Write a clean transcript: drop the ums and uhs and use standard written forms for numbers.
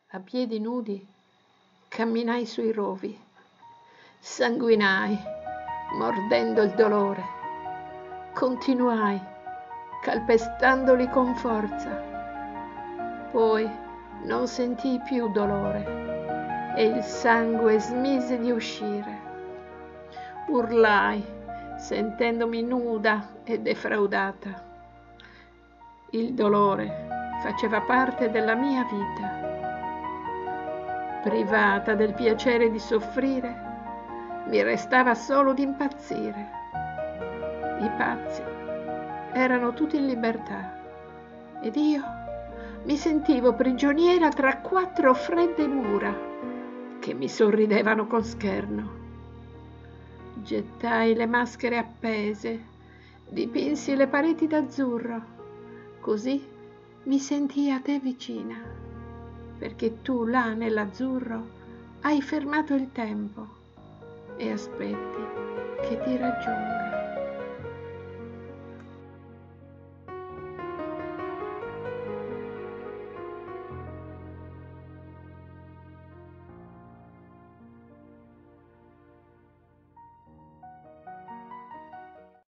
A piedi nudi camminai sui rovi, sanguinai, mordendo il dolore. Continuai, calpestandoli con forza. Poi non sentii più dolore e il sangue smise di uscire. Urlai, sentendomi nuda e defraudata. Il dolore faceva parte della mia vita. Privata del piacere di soffrire, mi restava solo di impazzire. I pazzi erano tutti in libertà ed io mi sentivo prigioniera tra 4 fredde mura che mi sorridevano con scherno. Gettai le maschere appese, dipinsi le pareti d'azzurro, così mi sentii a te vicina, perché tu là nell'azzurro hai fermato il tempo e aspetti che ti raggiunga.